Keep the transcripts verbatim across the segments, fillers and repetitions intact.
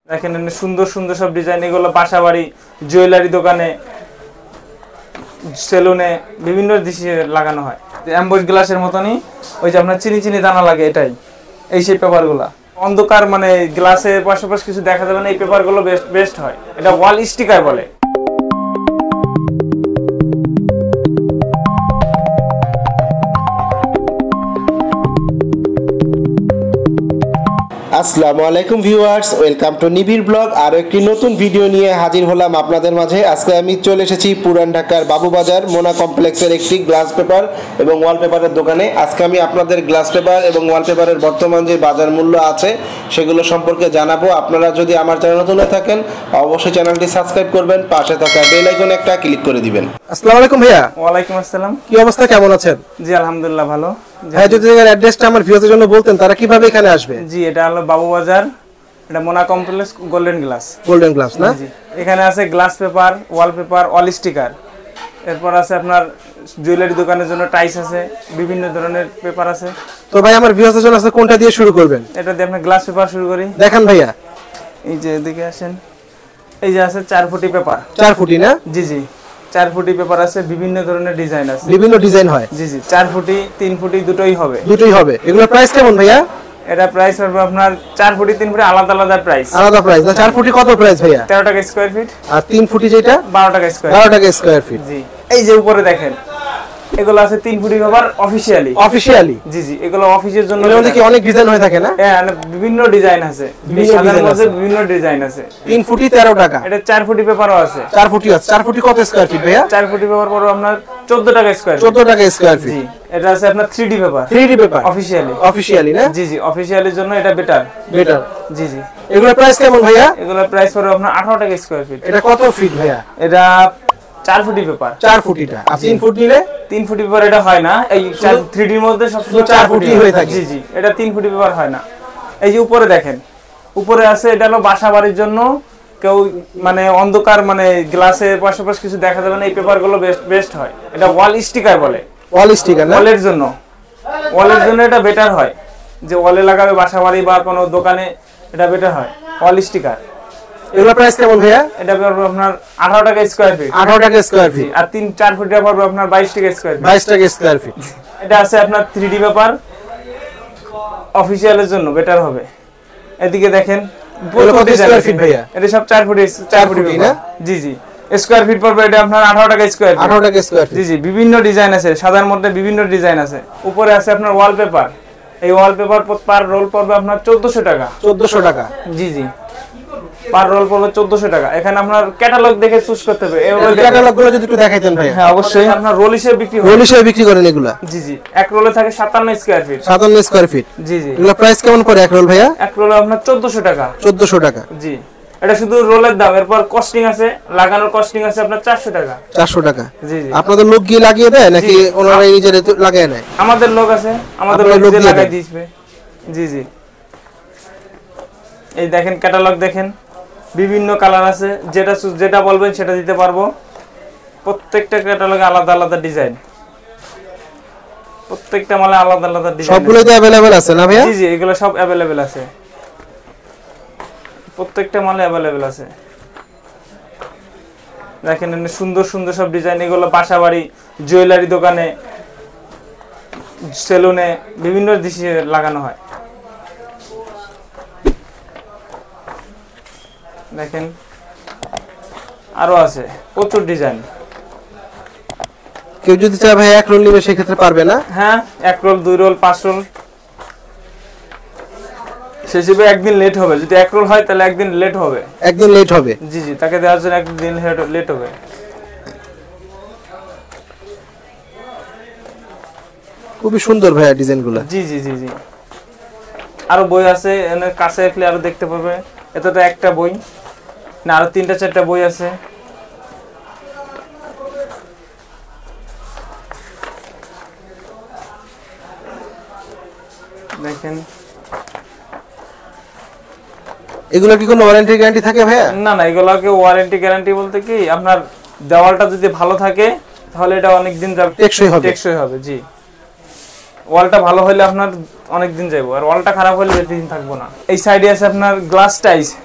দেখেন সুন্দর সুন্দর সব ডিজাইন, এগুলো বাসাবাড়ি, জুয়েলারি দোকানে, সেলুনে বিভিন্ন দিশে লাগানো হয়। অ্যাম্বুশ গ্লাসের মতনই ওই যে আপনার চিনি চিনি দানা লাগে, এটাই এই সেই পেপারগুলা। অন্ধকার মানে গ্লাসের পাশাপাশি কিছু দেখা যাবে না, এই পেপারগুলো বেস্ট বেস্ট হয়। এটা ওয়াল স্টিকার বলে। আসসালামু আলাইকুম viewers, welcome to Nibir blog. আরও একটি নতুন ভিডিও নিয়ে হাজির হলাম আপনাদের মাঝে। আজকে আমি চলে এসেছি পুরান ঢাকার বাবুবাজার মোনা কমপ্লেক্সের একটি গ্লাস পেপার এবং ওয়ালপেপারের দোকানে। আজকে আমি আপনাদের গ্লাস পেপার এবং ওয়ালপেপারের বর্তমান যে বাজার মূল্য আছে সেগুলো সম্পর্কে জানাবো। আপনারা যদি আমার চ্যানেল নতুন হয়ে থাকেন অবশ্যই চ্যানেলটি সাবস্ক্রাইব করবেন, পাশে থাকা বেল আইকনে একটা ক্লিক করে দিবেন। আসসালামু আলাইকুম ভাইয়া। ওয়ালাইকুম আসসালাম। কি অবস্থা, কেমন আছেন? জি আলহামদুলিল্লাহ ভালো। হ্যাঁ, যদি এর অ্যাড্রেসটা আমার ভিউয়ারদের জন্য বলতেন তারা কিভাবে এখানে আসবে? জি, এটা হলো বাবুবাজার, এটা Mona complex, golden glass. Golden glass না? জি, এখানে আছে glass paper, wallpaper, wall sticker. এরপর আছে আপনার জুয়েলারি দোকানের জন্য টাইস আছে, বিভিন্ন ধরনের পেপার আছে। তো ভাই আমার ভিউয়ারদের জন্য আছে কোনটা দিয়ে শুরু করবেন? এটা দিয়ে আপনি গ্লাস পেপার শুরু করি। দেখান ভাইয়া। এই যে এদিকে আসেন, এই যে আছে চার ফুটি পেপার। চার ফুটি না? জি জি, চার ফুটি পেপার আছে, বিভিন্ন ধরনের ডিজাইন আছে। বিভিন্ন ডিজাইন হয়? জি জি, চার ফুটি তিন ফুটি দুটোই হবে। দুটোই হবে। এগুলোর প্রাইস কেমন ভাইয়া? এটা প্রাইস হবে আপনার চার ফুটি তিন ফুটি আলাদা আলাদা প্রাইস। আলাদা প্রাইস না? চার ফুটি কত প্রাইস ভাইয়া? তেরো টাকা স্কয়ার ফিট। আর তিন ফুটি যেটা বারো টাকা স্কয়ার। বারো টাকা স্কয়ার ফিট। জি, এই যে উপরে দেখেন এগুলো আছে তিন ফুটি পেপার অফিশিয়ালি। অফিশিয়ালি? জি জি, এগুলো অফিসের জন্য। এর মধ্যে কি অনেক ডিজাইন হয়ে থাকে না? হ্যাঁ, বিভিন্ন ডিজাইন আছে, সাধারণত মধ্যে বিভিন্ন ডিজাইন আছে। তিন ফুটি তেরো টাকা। এটা চার ফুটি পেপারও আছে। চার ফুটি আছে। চার ফুটি কত স্কয়ার ফিট ভাইয়া? চার ফুটি পেপার পড়বে আপনার চোদ্দ টাকা স্কয়ার। চোদ্দ টাকা স্কয়ার ফিট। জি, এটা আছে আপনার three D paper. Three D paper officially. Officially না? জি জি, অফিশিয়ালির জন্য এটা বেটার। বেটার। জি জি, এগুলোর প্রাইস কেমন ভাইয়া? এগুলোর প্রাইস পড়বে আপনার আঠারো টাকা স্কয়ার ফিট। এটা কত ফিট ভাইয়া? এটা চার ফুটি পেপার। চার ফুটিটা। আর তিন ফুট নিলে? তিন ফুটি পেপার এটা হয় না, এই থ্রি ডির মধ্যে সবসময় চার ফুটি হয়ে থাকে। জি জি, এটা তিন ফুটি পেপার হয় না। এই যে উপরে দেখেন, উপরে আছে, এটা হলো বাসা বাড়ির জন্য। কেউ মানে অন্ধকার মানে গ্লাসের পাশাপাশি কিছু দেখা যাবে না, এই পেপারগুলো বেস্ট বেস্ট হয়। এটা ওয়াল স্টিকার বলে। ওয়াল স্টিকার না? ওয়ালের জন্য, ওয়ালের জন্য এটা বেটার হয়, যে ওয়ালে লাগাবে বাসা বাড়ি বা কোনো দোকানে, এটা বেটার হয় ওয়াল স্টিকার। এগুলোর প্রাইস কেমন ভাইয়া? এটা পড়বে আপনার আঠারো টাকা স্কয়ার ফিট। আঠারো টাকা স্কয়ার ফিট। আর তিন চার ফুটটা পড়বে আপনার বাইশ টাকা স্কয়ার ফিট। বাইশ টাকা স্কয়ার ফিট। এটা আছে আপনার থ্রি ডি পেপার, অফিশিয়ালের জন্য বেটার হবে। এদিকে দেখেন কত স্কয়ার ফিট ভাইয়া? এটা সব চার ফুট চার ফুট না? জি জি, স্কয়ার ফিট পড়বে এটা আপনার আঠারো টাকা স্কয়ার ফিট। আঠারো টাকা স্কয়ার ফিট। জি জি, বিভিন্ন ডিজাইন আছে, সাদার মধ্যে বিভিন্ন ডিজাইন আছে। উপরে আছে আপনার ওয়ালপেপার। এই ওয়ালপেপার পার রোল পড়বে আপনার চোদ্দশো টাকা। চোদ্দশো টাকা? জি জি, পার রোল পড়বে চোদ্দশো টাকা। এখানে আপনার ক্যাটালগ দেখে চুজ করতে হবে। এই ক্যাটালগগুলো যদি একটু দেখাইতেন ভাই। হ্যাঁ অবশ্যই, আপনার রোল হিসেবে বিক্রি হয়। রোল হিসেবে বিক্রি করেন এগুলা? জি জি, এক রোলে থাকে সাতান্ন স্কয়ার ফিট। সাতান্ন স্কয়ার ফিট। জি জি, এগুলা প্রাইস কেমন পড়ে এক রোল ভাইয়া? এক রোলে আপনার চোদ্দশো টাকা। চোদ্দশো টাকা? জি, এটা শুধু রোলের দাম। এরপর কস্টিং আছে, লাগানোর কস্টিং আছে আপনার চারশো টাকা। চারশো টাকা? জি জি। আপনাদের লোক গিয়ে লাগিয়ে দেয় নাকি ওনারাই নিজেরা লাগিয়ে নেয়? আমাদের লোক আছে, আমাদের লোক দিয়ে লাগাই দিবে। জি জি, এই দেখেন ক্যাটালগ দেখেন, বিভিন্ন কালার আছে, যেটা যেটা বলবেন সেটা দিতে পারবো। প্রত্যেকটা ক্যাটালগে আলাদা আলাদা ডিজাইন, প্রত্যেকটা মালে আলাদা আলাদা ডিজাইন। সবগুলোই তো अवेलेबल আছে না ভাইয়া? জি জি, এগুলো সব अवेलेबल আছে, প্রত্যেকটা মালে अवेलेबल আছে। দেখেন সুন্দর সুন্দর সব ডিজাইন, এগুলো বাসাবাড়ি, জুয়েলারি দোকানে, সেলুনে বিভিন্ন দিশে লাগানো হয়। দেখেন আরো আছে প্রচুর ডিজাইন। কেউ যদি চায় ভাই এক রোল নিবে সেক্ষেত্রে পারবে না? হ্যাঁ, এক রোল দুই রোল পাঁচ রোল সেসবে একদিন লেট হবে। যদি এক রোল হয় তাহলে একদিন লেট হবে। একদিন লেট হবে? জি জি, তাকে দেওয়ার জন্য একদিন লেট হবে। খুবই সুন্দর ভাইয়া ডিজাইনগুলো। জি জি জি জি, আরো বই আছে, এনে কাছে আসলে আরো দেখতে পাবে। এটা তো একটা বই না, আরো তিনটা চারটা বই আছে। দেখেন এগুলো কি কোনো ওয়ারেন্টি গ্যারান্টি থাকে ভাইয়া? না না, এগুলোকে ওয়ারেন্টি গ্যারান্টি বলতে কি, আপনার দেওয়ালটা যদি ভালো থাকে তাহলে এটা অনেক দিন যাবে, টেকসই হবে। টেকসই হবে। জি, ওয়ালটা ভালো হলে আপনার অনেক দিন যাবে, আর ওয়ালটা খারাপ হলে বেশি দিন থাকবো না। এই সাইডে আছে আপনার গ্লাস টাইস।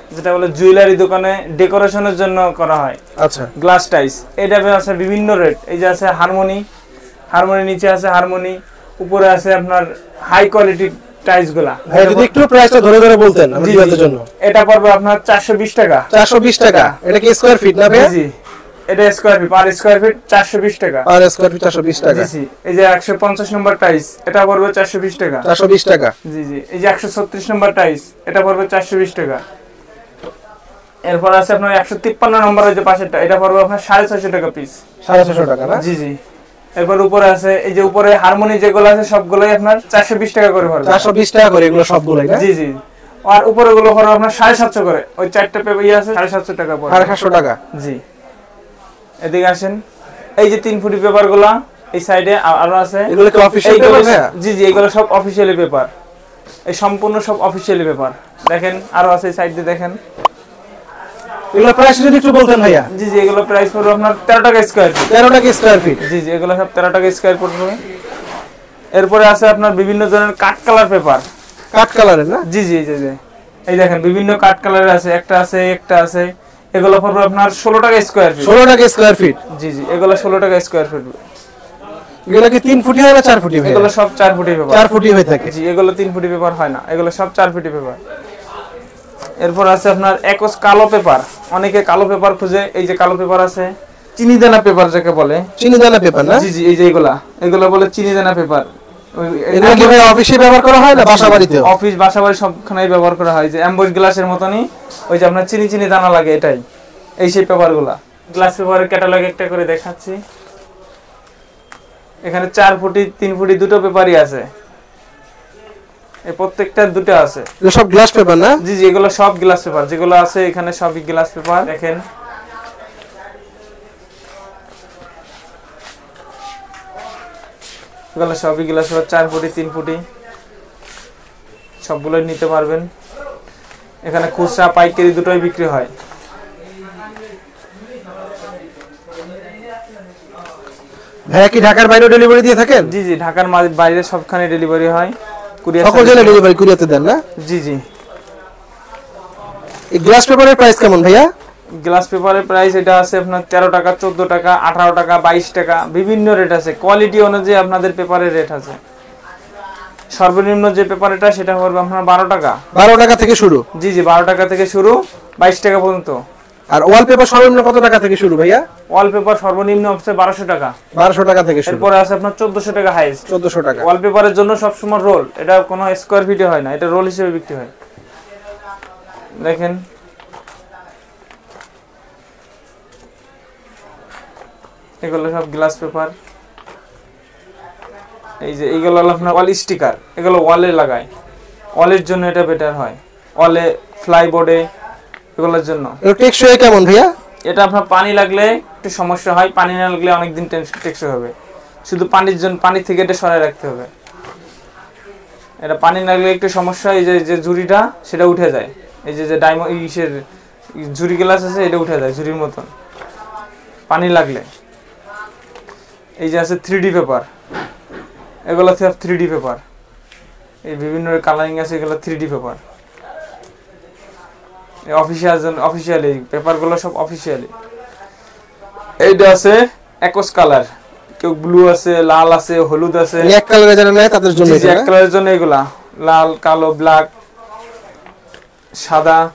যেটা বলে জুয়েলারি দোকানে ডেকোরেশনের জন্য করা হয়। আচ্ছা, গ্লাস টাইস এটা আছে বিভিন্ন রেট। এই যে আছে হারমোনি, হারমোনি নিচে আছে হারমোনি, উপরে আছে আপনার হাই কোয়ালিটি টাইলস গুলা। ভাই যদি একটু প্রাইসটা ধরে ধরে বলতেন আমার ভিউয়ারদের জন্য। এটা পড়বে আপনার চারশো বিশ টাকা। চারশো বিশ টাকা। এটা কি স্কয়ার ফিট না ভাই? জি, এটা square feet, per square feet চারশো বিশ টাকা। পার স্কয়ার ফিট চারশো বিশ টাকা। জি, এই যে একশো পঞ্চাশ নম্বর টাইলস এটা পড়বে চারশো বিশ টাকা। চারশো বিশ টাকা। জি জি, এই যে একশো ছত্রিশ নম্বর টাইলস এটা পড়বে চারশো বিশ টাকা। এরপর আছে আপনার একশো তিপ্পান্ন নম্বর ওই যে পাশেরটা, এটা পড়বে আপনার সাড়ে ছয়শো টাকা পিস। সাড়ে ছয়শো টাকা না? জি জি। এরপর উপরে আছে এই যে উপরে হারমোনি যেগুলো আছে সবগুলোই আপনার চারশো বিশ টাকা করে পড়বে। চারশো বিশ টাকা করে এগুলো সবগুলাই না? জি জি। আর উপরে গুলো পড়বে আপনার সাড়ে সাতশো করে। ওই চারটা পেপার ইয়ে আছে সাড়ে সাতশো টাকা পড়বে। সাড়ে সাতশো টাকা। জি। এদিকে আসেন, এই যে তিন ফুটি পেপার গুলা এই সাইডে আরো আছে। এগুলো কি অফিশিয়াল পেপার ভাইয়া? জি জি, এগুলো সব অফিশিয়ালি পেপার। এই সম্পূর্ণ সব অফিশিয়ালি পেপার। দেখেন আরো আছে এই সাইড দিয়ে দেখেন। এগুলো প্রাইস যদি একটু বলতেন ভাইয়া। জি জি, এগুলো প্রাইস পড়বে আপনার তেরো টাকা স্কয়ার ফিট। তেরো টাকা স্কয়ার ফিট। জি জি, এগুলো সব তেরো টাকা স্কয়ার ফিট পড়বে। এরপরে আছে আপনার বিভিন্ন ধরনের কাট কালার পেপার। কাট কালারের না? জি জি জি জি, এই দেখেন বিভিন্ন কাট কালারের আছে, একটা আছে একটা আছে। এগুলো পড়বে আপনার ষোলো টাকা স্কয়ার ফিট। ষোলো টাকা স্কয়ার ফিট। জি জি, এগুলো ষোলো টাকা স্কয়ার ফিট। এগুলো কি তিন ফুটি হয় না চার ফুটি? এগুলো সব চার ফুটি পেপার। চার ফুটি হয়ে থাকে। জি, এগুলো তিন ফুটি পেপার হয় না, এগুলো সব চার ফুটি পেপার। এরপর আছে আপনার একস কালো পেপার। অনেকে কালো পেপার খুঁজে, এই যে কালো পেপার আছে, চিনি দানা পেপার যাকে বলে। চিনি দানা পেপার না? জি জি, এই যে এগুলা এগুলো বলে চিনি দানা পেপার। এগুলো কি ভাই অফিসে ব্যবহার করা হয় না বাসা বাড়িতে? অফিস বাসা বাড়ি সবখানেই ব্যবহার করা হয়। যে এমবস গ্লাসের মতনই, ওই যে আপনার চিনি চিনি দানা লাগে, এটাই এই সেই পেপারগুলা। গ্লাস পেপারের ক্যাটালগ একটা করে দেখাচ্ছি। এখানে চার ফুটি তিন ফুটি দুটো পেপারই আছে, এই প্রত্যেকটা দুটো আছে। এগুলো সব গ্লাস পেপার না? জি জি, এগুলো সব গ্লাস পেপার, যেগুলো আছে এখানে সবই গ্লাস পেপার। দেখেন এগুলো সবই গ্লাস পেপার, চার ফুটি তিন ফুটি সবগুলোই নিতে পারবেন। এখানে খুচরা পাইকারি দুটোই বিক্রি হয়। ভাইয়া কি ঢাকার বাইরে ডেলিভারি দিয়ে থাকেন? জি জি, ঢাকার বাইরে সবখানে ডেলিভারি হয়। কুরিয়ার সকল জেলায় ডেলিভারি কুরিয়ারতে দেন না? জি জি। এই গ্লাস পেপারের প্রাইস কেমন ভাইয়া? গ্লাস পেপারের প্রাইস এটা আছে আপনার তেরো টাকা, চোদ্দ টাকা, আঠারো টাকা, বাইশ টাকা, বিভিন্ন রেট আছে। কোয়ালিটি অনুযায়ী আপনাদের পেপারের রেট আছে। সর্বনিম্ন যে পেপার এটা সেটা পড়বে আপনার বারো টাকা। বারো টাকা থেকে শুরু? জি জি, বারো টাকা থেকে শুরু, বাইশ টাকা পর্যন্ত। আর ওয়ালপেপার সর্বনিম্ন কত টাকা থেকে শুরু ভাইয়া? ওয়ালপেপার সর্বনিম্ন হচ্ছে বারোশো টাকা। বারোশো টাকা থেকে শুরু। এরপরে আছে আপনার চোদ্দশো টাকা হাইস্ট। চোদ্দশো টাকা। ওয়ালপেপারের জন্য সবসময় রোল, এটা কোনো স্কোয়ার ফিটে হয় না, এটা রোল হিসেবে বিক্রি হয়। দেখেন এগুলো সব গ্লাস পেপার। এই যে এইগুলো হলো আপনার ওয়াল স্টিকার, এগুলো ওয়ালে লাগায়, ওয়ালের জন্য এটা বেটার হয়। ওয়ালে, ফ্লাইবোর্ডে, এগুলোর জন্য। এর টেকসই কেমন ভাইয়া? এটা আপনার পানি লাগলে একটু সমস্যা হয়, পানি না লাগলে অনেকদিন টেকসই হবে। শুধু পানির জন্য, পানি থেকে এটা সরাই রাখতে হবে। এটা পানি লাগলে একটু সমস্যা, এই যে যে ঝুড়িটা সেটা উঠে যায়। এই যে যে ডায়মন্ড ইসের ঝুড়ি গ্লাস আছে, এটা উঠে যায় ঝুড়ির মতন পানি লাগলে। এই যে আছে থ্রি ডি পেপার, এগুলো থ্রি ডি পেপার, এই বিভিন্ন কালারিং আছে, এগুলো three D paper. Official officially পেপারগুলো সব অফিসিয়ালি। এইটা আছে একস কালার, কেউ ব্লু আছে, লাল আছে, হলুদ আছে। এক কালারে যারা নেয় তাদের জন্য এটা। এক কালারের জন্য এগুলা লাল, কালো, ব্ল্যাক, সাদা,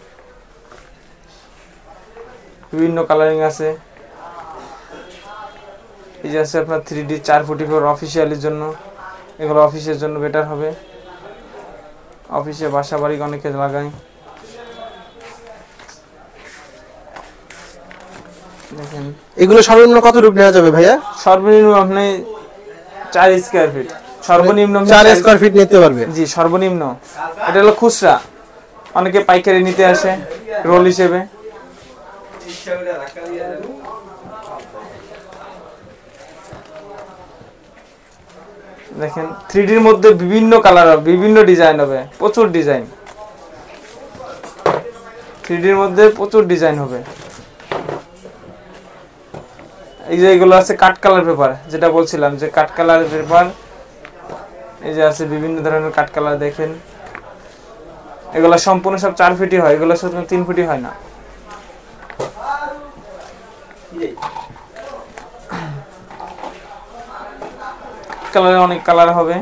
বিভিন্ন কালারিং আছে। এই যে আছে আপনার থ্রি ডি চার ফুটি ফোর অফিসিয়ালির জন্য, এগুলো অফিসের জন্য বেটার হবে। অফিসে বাসা বাড়ি অনেকে লাগায়। দেখেন এগুলো সর্বনিম্ন কত রূপ নেওয়া যাবে ভাইয়া? সর্বনিম্ন আপনি চার স্কয়ার ফিট, সর্বনিম্ন চার স্কয়ার ফিট নিতে পারবে। জি, সর্বনিম্ন। এটা হলো খুচরা, অনেকে পাইকারি নিতে আসে রোল হিসেবে। দেখেন থ্রি ডির মধ্যে বিভিন্ন কালার হবে, বিভিন্ন ডিজাইন হবে, প্রচুর ডিজাইন। থ্রি ডির মধ্যে প্রচুর ডিজাইন হবে। এই যে এগুলো আছে কাট কালার পেপার, যেটা বলছিলাম যে কাট কালার পেপার। এই যে আছে বিভিন্ন ধরনের কাট কালার, দেখেন এগুলো সম্পূর্ণ সব চার ফিটই হয়, এগুলো শুধু তিন ফিটই হয় না। কালারে অনেক কালার হবে।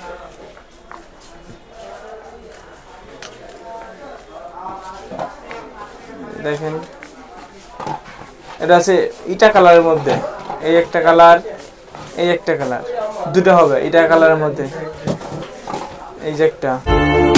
দেখেন এটা আছে ইটা কালারের মধ্যে, এই একটা কালার, এই একটা কালার, দুটো হবে ইটা কালারের মধ্যে, এই যে একটা